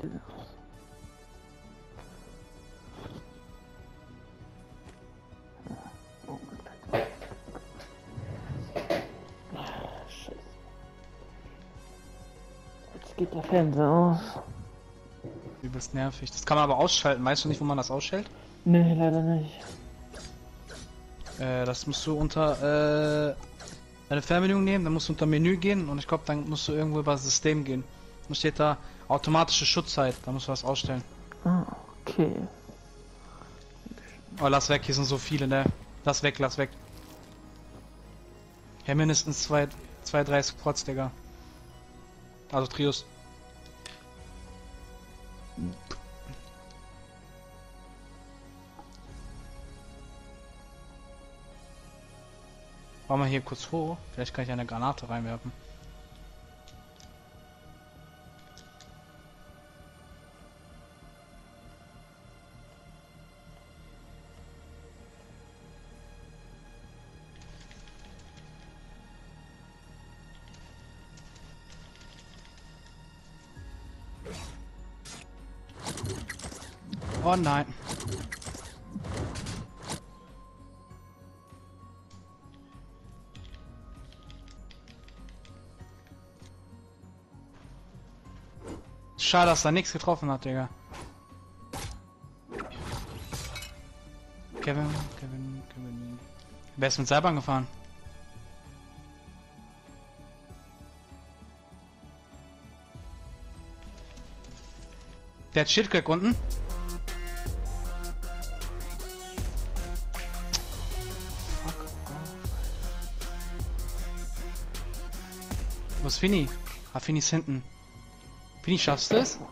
Scheiße. Jetzt geht der Fernseher aus. Übelst nervig. Das kann man aber ausschalten. Weißt du nicht, wo man das ausstellt? Nee, leider nicht. Das musst du unter eine Fernbedienung nehmen, dann musst du unter Menü gehen und ich glaube, dann musst du irgendwo über das System gehen. Dann steht da automatische Schutzzeit, da musst du was ausstellen. Ah, okay. Oh, lass weg, hier sind so viele, ne? Lass weg, lass weg. Ja, mindestens zwei, drei Squads, Digga. Also Trios. Fahren wir hier kurz hoch. Vielleicht kann ich eine Granate reinwerfen. Oh nein. Schade, dass da nichts getroffen hat, Digga. Kevin. Wer ist mit Seilbahn gefahren? Der hat Shitcrack unten. Fuck. Wo ist Fini? Ah, Fini ist hinten. Fini, schaffst du es?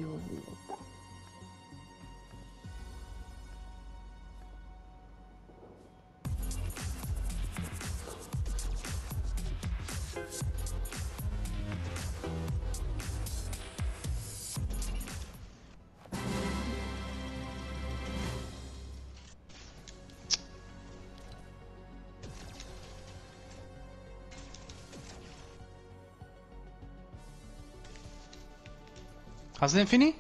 Hast du den Fini?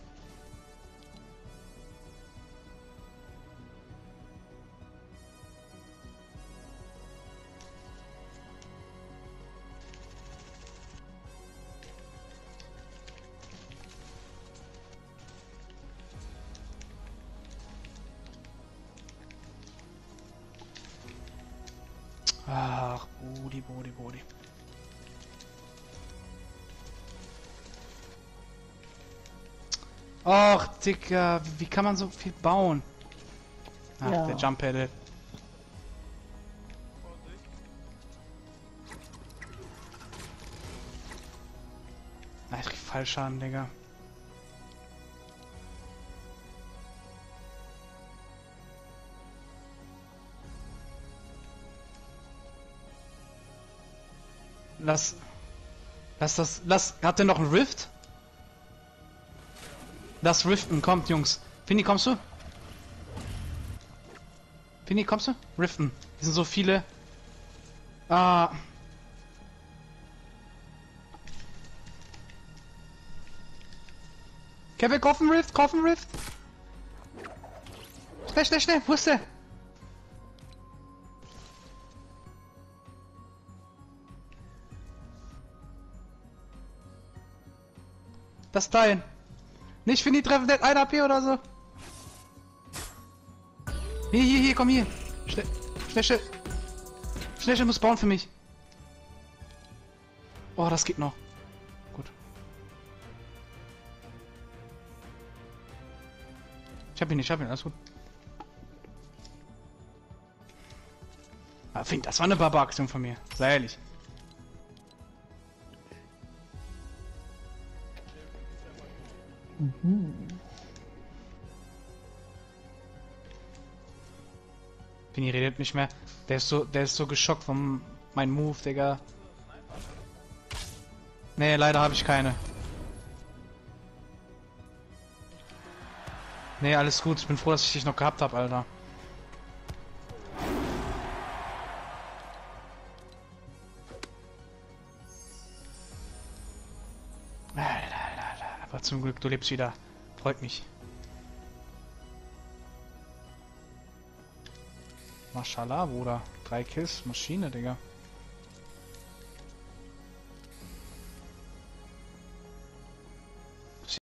Ach, Bodi. Och, Digga, wie kann man so viel bauen? Ach, Ja. der Jump Pedal. Ah, ich krieg Fallschaden, Digga. Hat der noch einen Rift? Das Riften, kommt, Jungs. Fini, kommst du? Fini, kommst du? Riften. Hier sind so viele. Ah. Kevin, kauf einen Rift, Schnell, wo ist der? Das ist dein. Nicht Fini treffen, der hat 1 AP oder so. Hier, komm hier. Schnell, muss bauen für mich. Oh, das geht noch. Gut. Ich hab ihn, alles gut. Aber Fini, das war eine Barbar-Aktion von mir. Sei ehrlich. Fini redet nicht mehr. Der ist so geschockt von meinem Move, Digga. Nee, leider habe ich keine. Nee, alles gut. Ich bin froh, dass ich dich noch gehabt habe, Alter. Ach, zum Glück, du lebst wieder. Freut mich. Mashallah, Bruder. 3 Kills, Maschine, Digga.